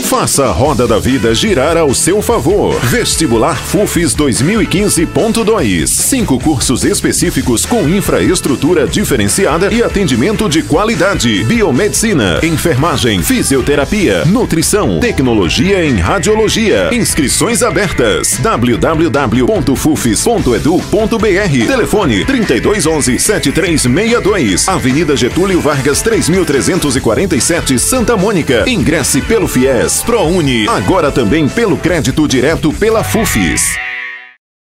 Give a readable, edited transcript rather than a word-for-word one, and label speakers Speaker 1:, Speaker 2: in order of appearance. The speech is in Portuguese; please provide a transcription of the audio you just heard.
Speaker 1: Faça a roda da vida girar ao seu favor. Vestibular FUFES 2015.2. 5 cursos específicos com infraestrutura diferenciada e atendimento de qualidade. Biomedicina, enfermagem, fisioterapia, nutrição, tecnologia em radiologia. Inscrições abertas. www.fufes.edu.br. Telefone 3211-7362. Avenida Getúlio Vargas 3347, Santa Mônica. Ingresse pelo FIES. ProUni, agora também pelo crédito direto pela FUFES.